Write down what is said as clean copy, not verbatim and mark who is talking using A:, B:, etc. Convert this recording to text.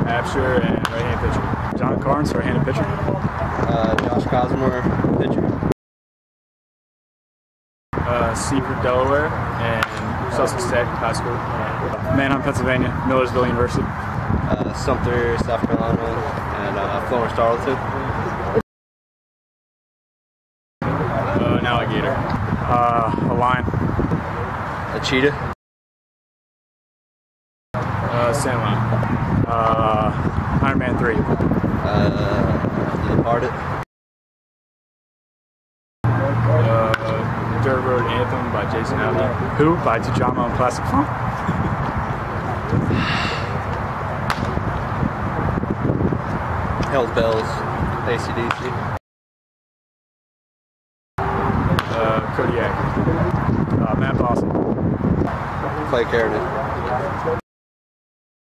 A: Absher, and right-hand pitcher.
B: Jon Karns, right-handed pitcher.
C: Joshua Kisamore, pitcher.
A: Seaford, Delaware, and Sussex Tech High School.
B: Manhunt, Pennsylvania. Millersville University.
C: Sumter, South Carolina, and Florence, Darlington.
A: An alligator.
B: A lion.
C: A cheetah.
A: Sand lion.
B: Iron Man 3.
C: The Departed.
A: Dirt Road Anthem by Jason Aldean.
B: Who? By Tujamo and Plastic Funk.
C: Hell's Bells. AC/DC.
A: Kodiak.
B: Matt Boston.
C: Clay Carradine.